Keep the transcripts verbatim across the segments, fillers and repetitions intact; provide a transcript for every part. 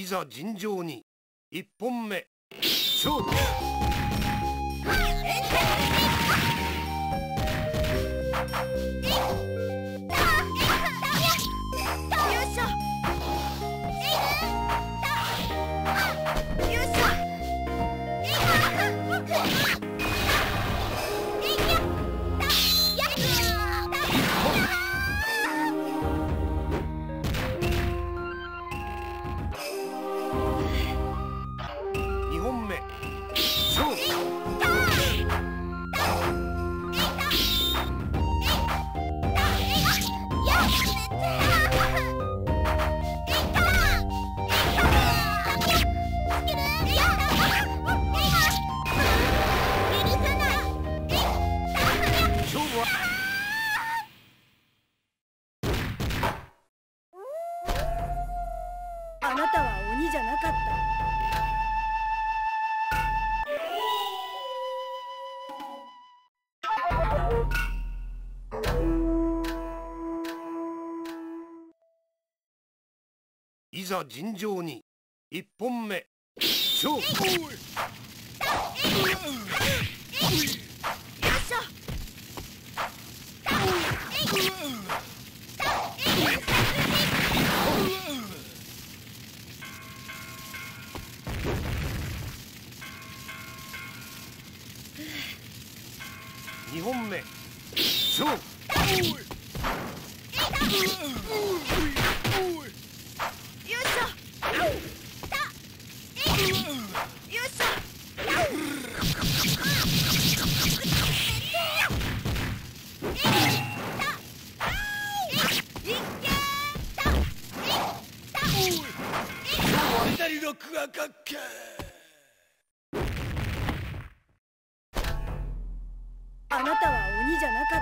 いざ尋常にいっぽんめ勝負。にほんめ勝負。 あなたは鬼じゃなかった。 いざ尋常にいっぽんめ勝負。にほんめ勝負。 左のクワカッケー。 あなたは鬼じゃなかった。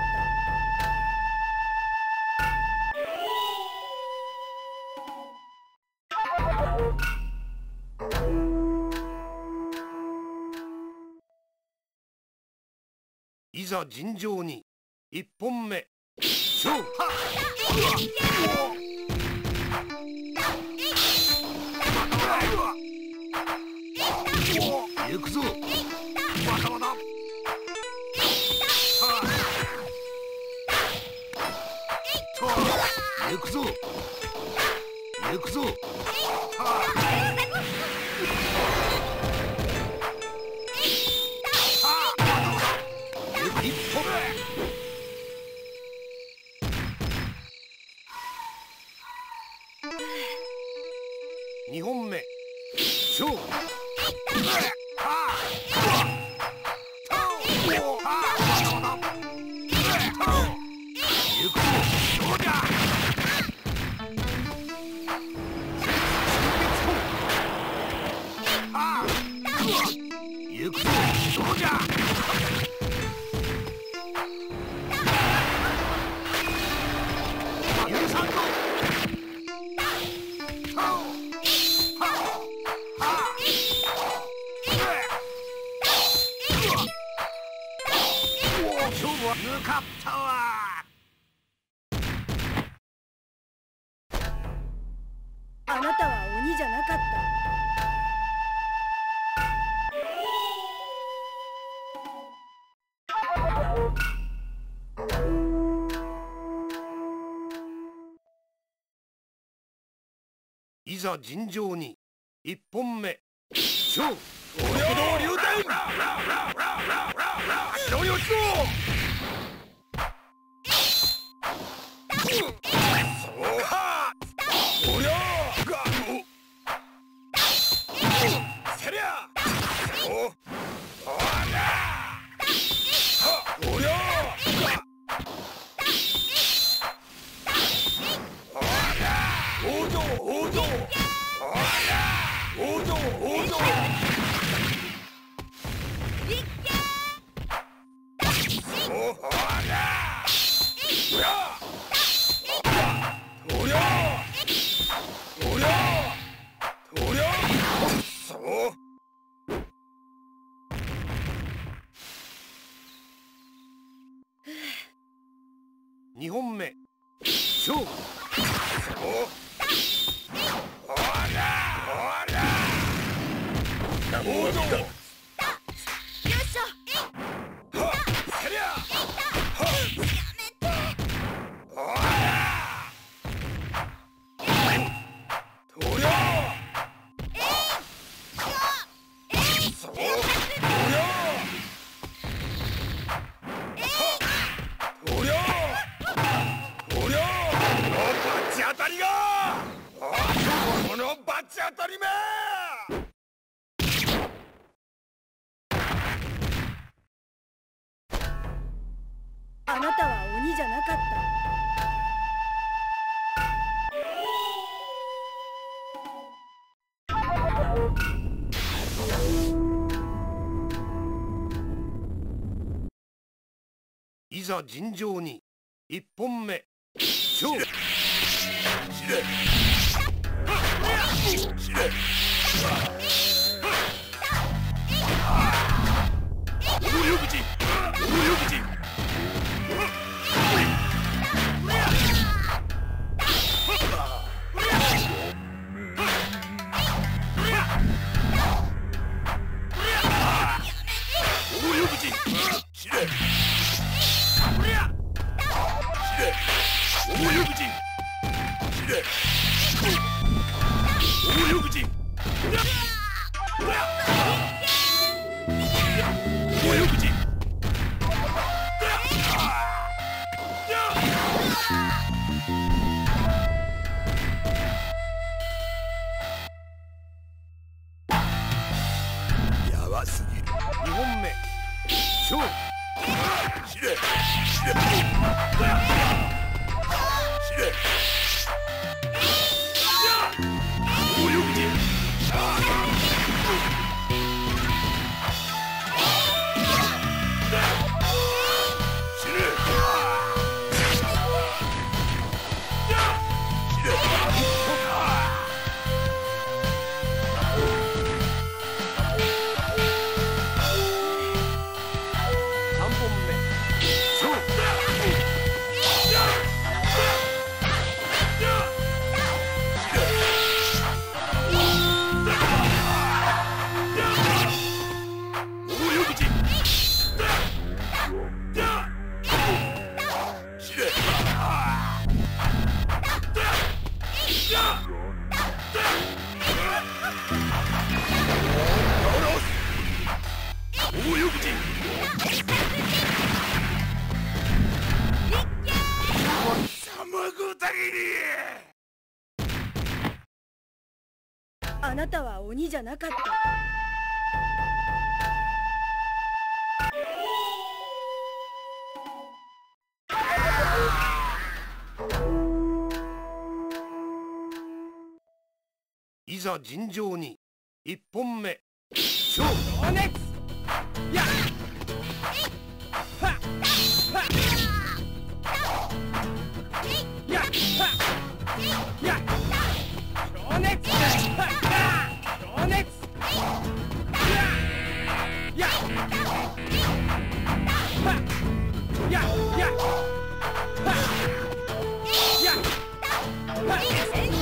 いざ尋常にいっぽんめ勝負。行くぞバカだ。行くぞ行くぞ。一歩目二本目勝負。行くぞそうじゃ。許さんぞ。勝負は向かったわ。 あなたは鬼じゃなかった。 いざ尋常にいっぽんめ勝負。 俺の流体白い落ちろ。そうかおりゃがせりゃおおらおりゃがおら王女王女おら王女王女おらおらおりゃおりゃおりゃそうにほんめ勝負。 おらおらりめあなたは鬼じゃなかった。 いざ尋常に一本目勝負。 死ね死ね暴力人暴力人暴力人死ね暴力人死ね暴力人暴力人やばすぎる。 にほんめ勝負。 死ね死ね死ね暴力人死ねさんぼんめ勝負。 あなたは鬼じゃなかった。 いざ尋常に一本目勝負。 情熱やっはっはっやっはっやっ情熱はっ情熱やっはっやっやっはっやっはっ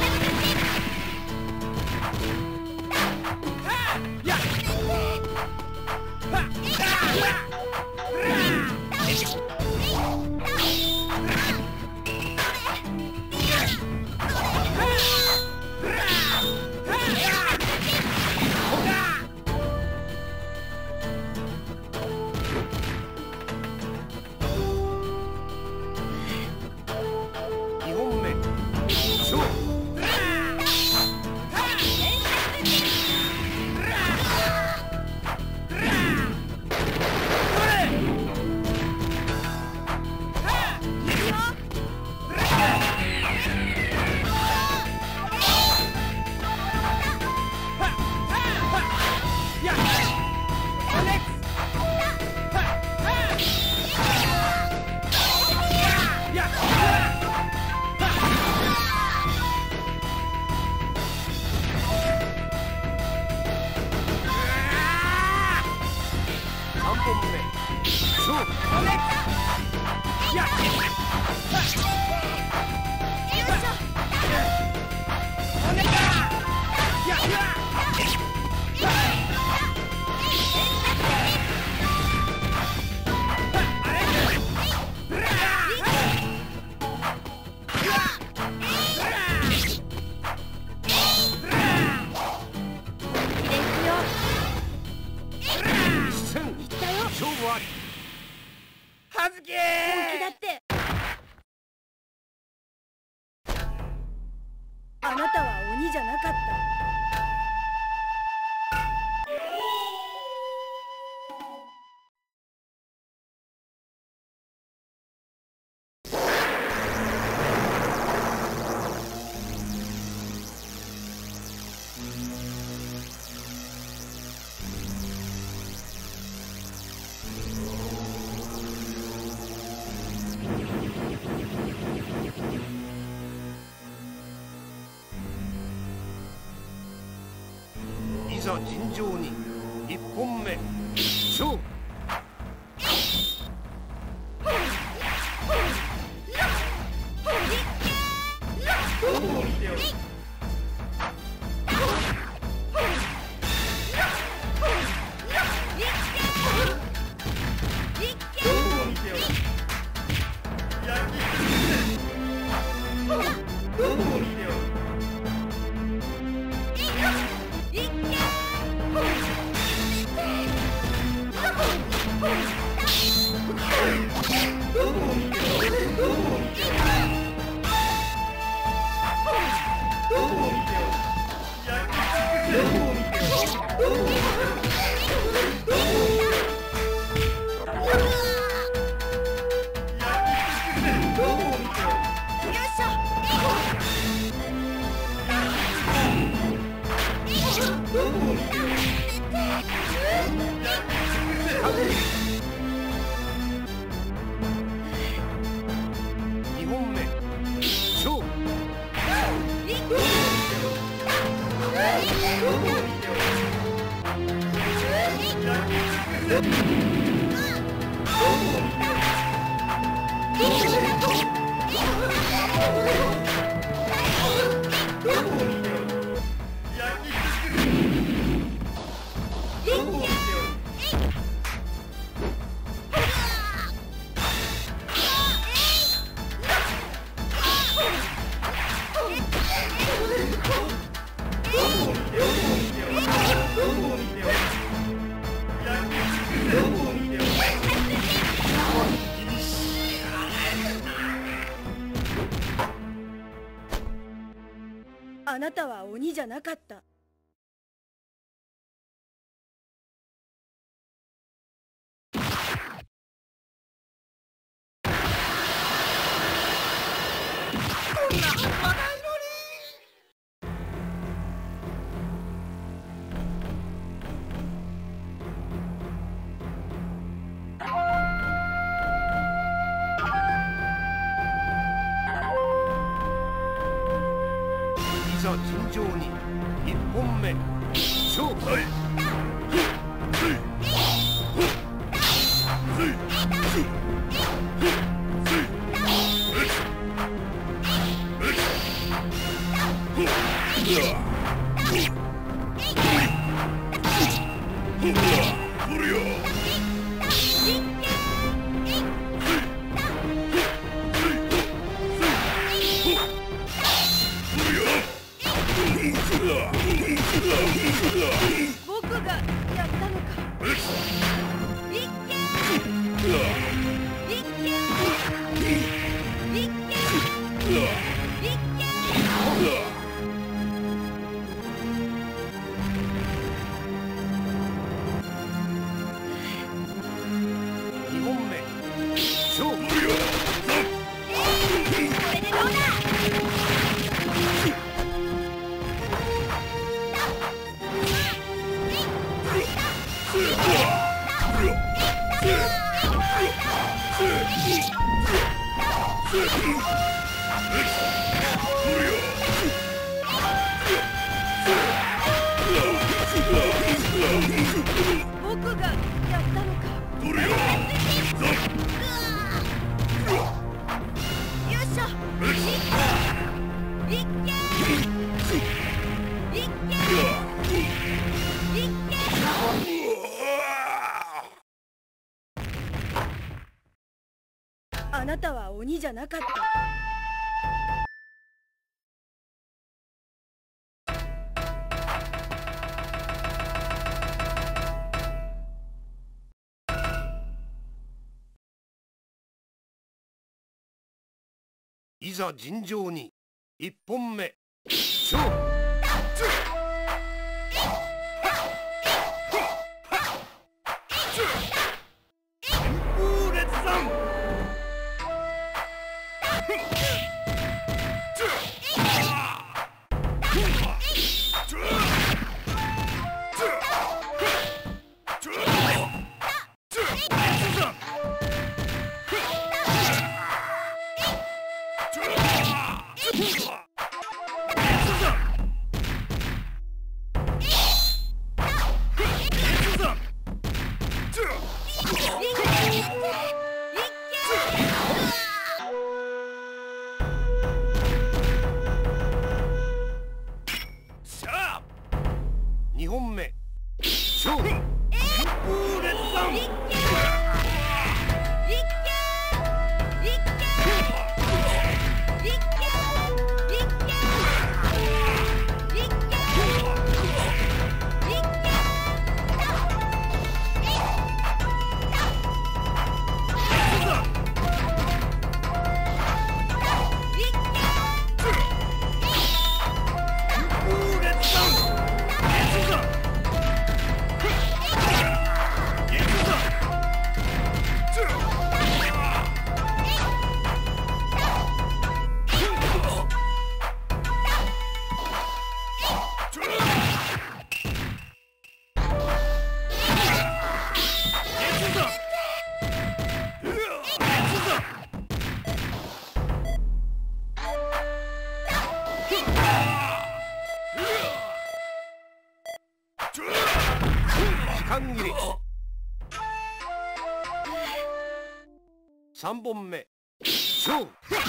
にほんめ勝負。さんぼんめ勝負。 やっ勝負あり。 はずけ本気だって。あなたは鬼じゃなかった。 ざ尋常にいっぽんめ勝負。にほんめ勝負。 あなたは鬼じゃなかった。 いざ尋常にいっぽんめ勝負。 僕がやったのか。 にほんめ勝負。 僕がやったのか。よいしょ。あなたは鬼じゃなかった。 いざ尋常にいっぽんめ勝負。 にほんめ勝負。時間切れ。さんぼんめ勝負。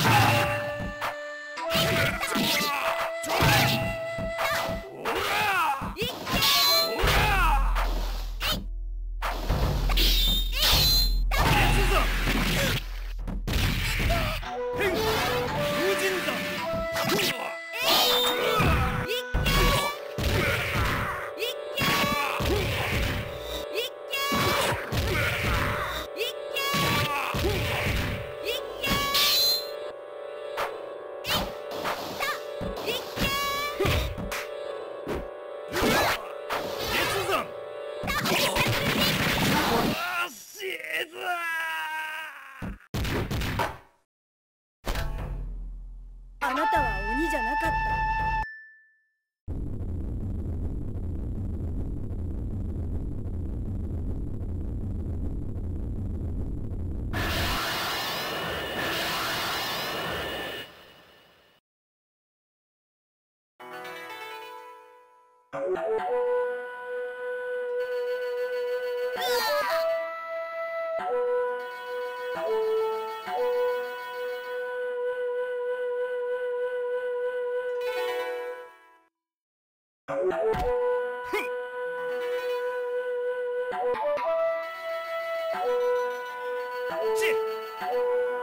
あなたは鬼じゃなかった。 チッ